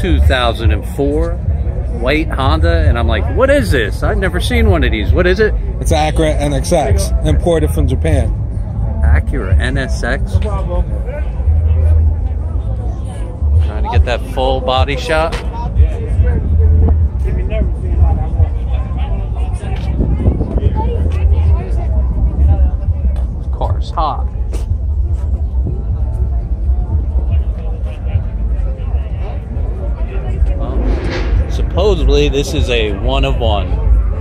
2004 white Honda, and I'm like, what is this? I've never seen one of these. What is it? It's an ACURA NSX, imported from Japan. ACURA NSX. Trying to get that full body shot. This car's hot. Supposedly, this is a one of one.